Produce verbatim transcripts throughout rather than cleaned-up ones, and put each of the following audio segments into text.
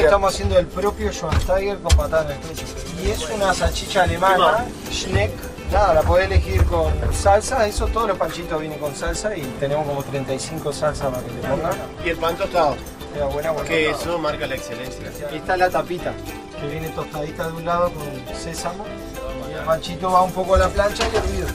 estamos haciendo el propio Schweinsteiger con patada en el pecho. Y es una salchicha alemana, Schneck. Nada, la podés elegir con salsa, eso todos los panchitos vienen con salsa y tenemos como treinta y cinco salsas para que le pongan. Y el pan tostado. Era buena, buena. Que eso marca la excelencia. Aquí está la tapita, que viene tostadita de un lado con sésamo. Y el panchito va un poco a la plancha y hervido.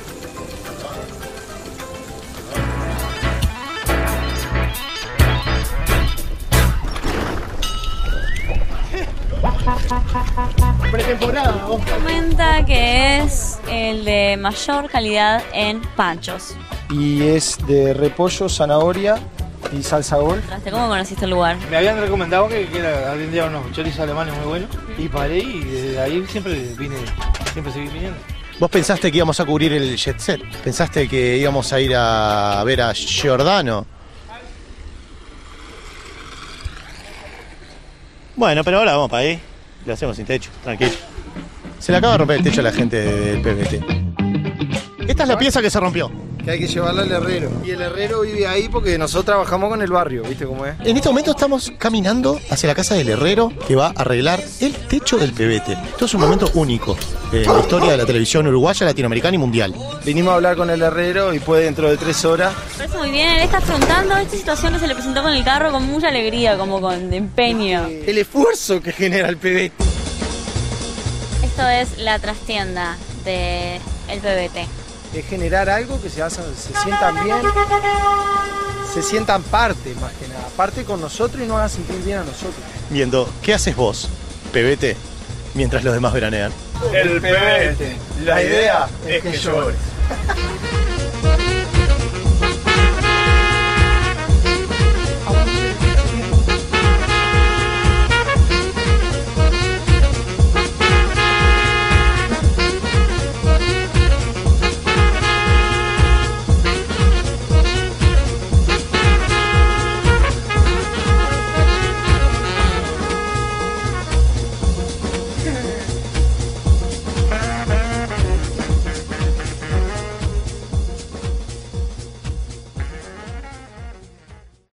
Pretemporada. Comenta que es el de mayor calidad en panchos. Y es de repollo, zanahoria y salsa gol. ¿Cómo conociste el lugar? Me habían recomendado que, que era, atendía unos chorizos alemanes muy buenos y paré y desde ahí siempre vine, siempre seguí viniendo. ¿Vos pensaste que íbamos a cubrir el jet set? ¿Pensaste que íbamos a ir a ver a Giordano? Bueno, pero ahora vamos para ahí. Lo hacemos sin techo, tranquilo. Se le acaba de romper el techo a la gente del P V T. Esta es la pieza que se rompió. Que hay que llevarla al herrero. Y el herrero vive ahí porque nosotros trabajamos con el barrio, ¿viste cómo es? En este momento estamos caminando hacia la casa del herrero que va a arreglar el techo del P V T. Esto es un momento único en la historia de la televisión uruguaya, latinoamericana y mundial. Vinimos a hablar con el herrero y puede dentro de tres horas. Me parece muy bien, él está afrontando esta situación que se le presentó con el carro con mucha alegría, como con empeño. El esfuerzo que genera el P V T. Esto es la trastienda del P V T. Es generar algo que se, hace, se sientan bien, se sientan parte más que nada, parte con nosotros y nos hagan sentir bien a nosotros. Viendo, ¿qué haces vos, P V T, mientras los demás veranean? El P V T, la idea es que llores.